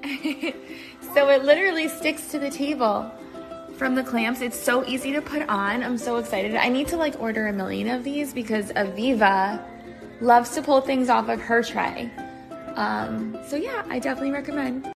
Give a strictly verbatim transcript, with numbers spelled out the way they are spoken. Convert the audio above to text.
So it literally sticks to the table from the clamps. It's so easy to put on. I'm so excited. I need to like order a million of these because Aviva loves to pull things off of her tray. Um, so yeah, I definitely recommend.